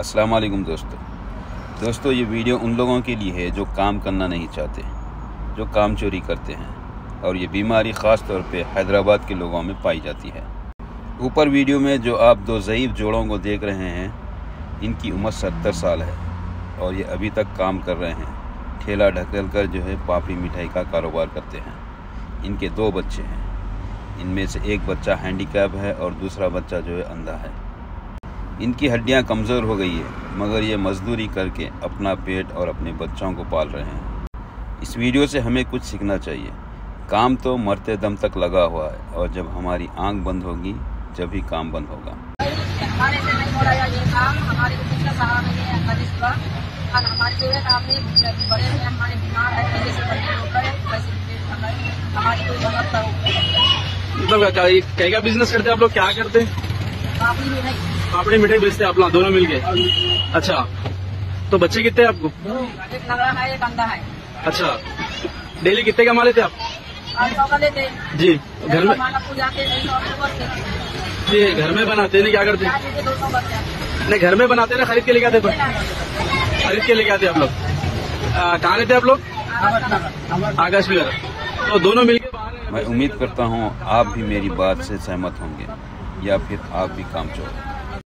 अस्सलाम वालेकुम दोस्तों, ये वीडियो उन लोगों के लिए है जो काम करना नहीं चाहते, जो काम चोरी करते हैं। और ये बीमारी ख़ास तौर पे हैदराबाद के लोगों में पाई जाती है। ऊपर वीडियो में जो आप दो ज़ईफ़ जोड़ों को देख रहे हैं, इनकी उम्र 70 साल है और ये अभी तक काम कर रहे हैं। ठेला ढकेल कर जो है पापड़ी मिठाई का कारोबार करते हैं। इनके 2 बच्चे हैं, इनमें से एक बच्चा हैंडीकैप है और दूसरा बच्चा जो है अंधा है। इनकी हड्डियां कमज़ोर हो गई है, मगर ये मजदूरी करके अपना पेट और अपने बच्चों को पाल रहे हैं। इस वीडियो से हमें कुछ सीखना चाहिए। काम तो मरते दम तक लगा हुआ है और जब हमारी आंख बंद होगी जब ही काम बंद होगा। हमारे से नहीं हो रहा है ये काम, हमारे को कुछ सहारा नहीं है। हमारे जो है काम में बड़े हैं, हमारे बीमार है, पहले से बड़े लोग हैं, वैसे हमारी कोई मदद करो। मतलब क्या बिजनेस करते हैं आप लोग, क्या करते हैं? पापड़ी मिठाई, पापड़ी मिठाई बेचते हैं आप लोग दोनों मिलके? अच्छा, तो बच्चे कितने हैं आपको? एक लंगड़ा है, एक अंधा है। अच्छा, डेली कितने कमा लेते आप? 800 का लेते जी। घर में जाते जी, घर में बनाते हैं, क्या करते हैं? 200 बचते नहीं, घर में बनाते हैं, खरीद के लेके आते हैं? खरीद के लेके आते हैं आप लोग। कहाँ रहते हैं आप लोग? आकाश विहार। तो दोनों मिलके मैं उम्मीद करता हूँ आप भी मेरी बात से सहमत होंगे या फिर आप भी काम चोर।